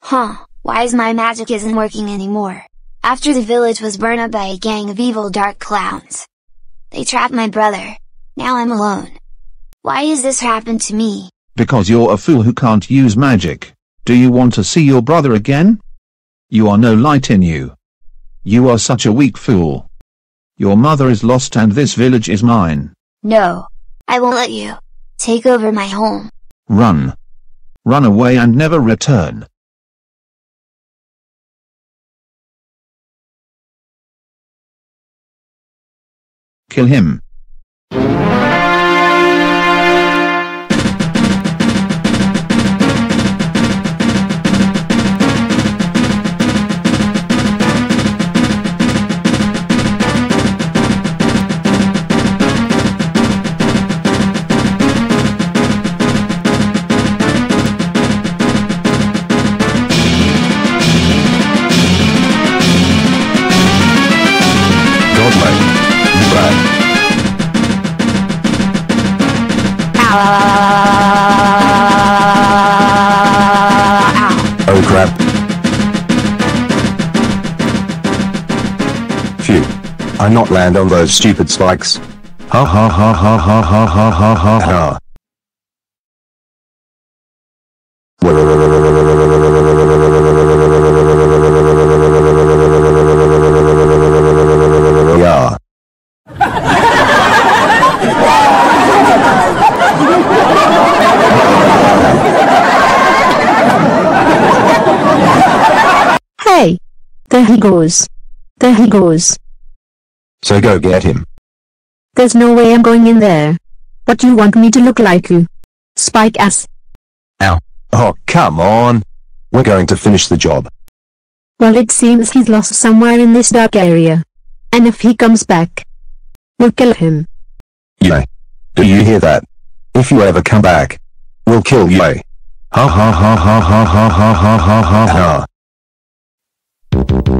Huh, why is my magic isn't working anymore? After the village was burned up by a gang of evil dark clowns. They trapped my brother. Now I'm alone. Why has this happened to me? Because you're a fool who can't use magic. Do you want to see your brother again? You are no light in you. You are such a weak fool. Your mother is lost and this village is mine. No. I won't let you take over my home. Run. Run away and never return. Kill him. Oh crap. Phew. I not land on those stupid spikes. Ha ha ha ha ha ha ha ha ha ha. Yeah. Hey! There he goes. There he goes. So go get him. There's no way I'm going in there. But you want me to look like you. Spike ass. Ow. Oh, come on. We're going to finish the job. Well, it seems he's lost somewhere in this dark area. And if he comes back, we'll kill him. Yeah. Do you hear that? If you ever come back, we'll kill you. Ha ha ha ha ha ha ha ha ha ha ha.